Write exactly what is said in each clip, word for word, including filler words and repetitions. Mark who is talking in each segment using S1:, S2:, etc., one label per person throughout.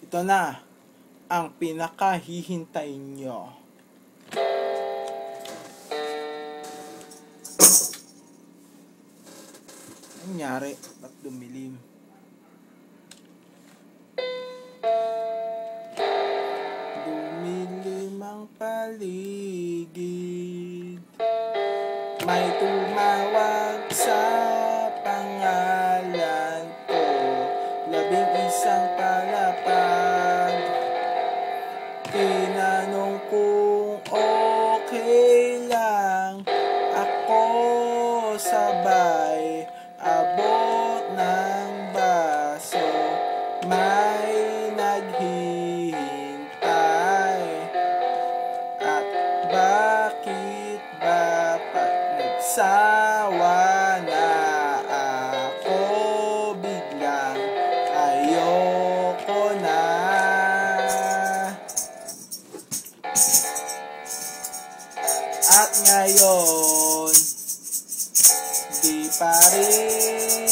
S1: Ito na ang pinakahihintay nyo. Ano nangyari? Ba't dumilim? Dumilim ang paligid, may tumawag sa pangalan ko, labing isang palapag. Tinanong kung okay lang ako, sabay abot ng baso, may naghihintay. At bakit ba pag nagsawa na ako, biglang ayoko na. At ngayon, di pa rin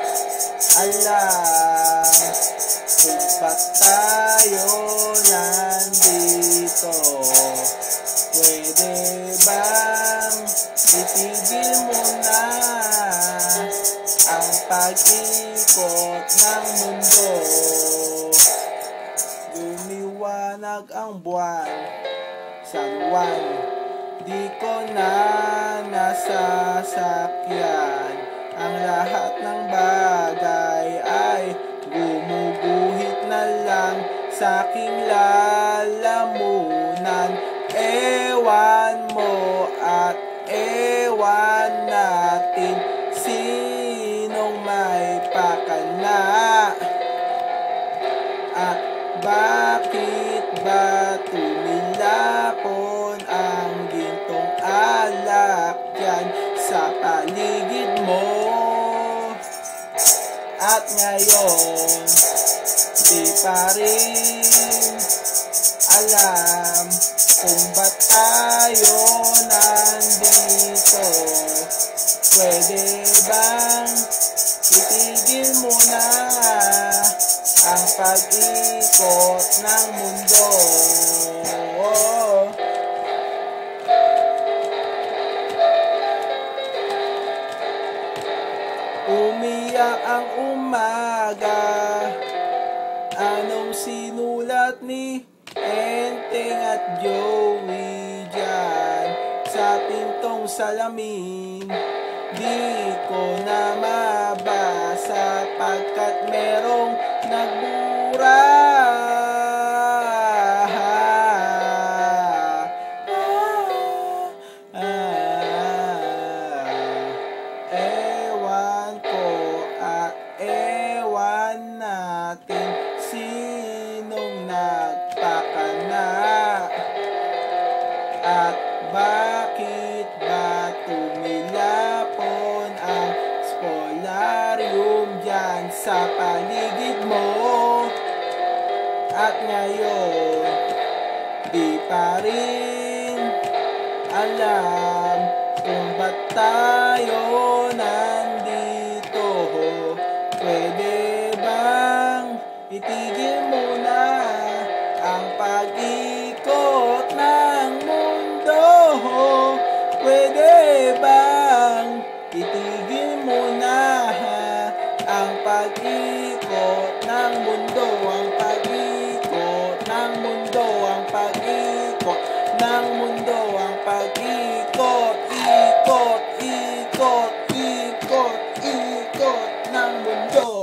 S1: alam kung ba't tayo nandito. Pwede bang itigil mo na ang pag-ikot ng mundo? Lumiwanag ang buwan sa luwan, di ko na nasasakyan. Ang lahat ng bagay ay gumuguhit na lang sa aking lalamunan. Ewan mo at ewan natin sinong may pakana. At bakit ba tumilapon ang gintong alak dyan sa paligid mo? At ngayon, di pa rin alam kung ba't tayo nandito. Pwede bang itigil mo na ang pag-ikot ng mundo? Umiyak ang umaga, anong sinulat ni Enteng at Joey dyan sa pintong salamin? Di ko na mabasa pagkat merong nagbura. Ewan ko at ewan natin sinong nagpakana. At bakit ba tumilapon ang spolarium dyan sa paligid mo? At ngayon, di pa rin alam kung ba't tayo nandito. Pwede bang itigil mo na ang pag-ikot ng mundo? Pwede bang itigil mo na ang pag-ikot ng mundo? Ang pag-ikot ng mundo, ang pag-ikot ng mundo, ang pag-ikot, ikot, ikot, ikot, ikot ng mundo.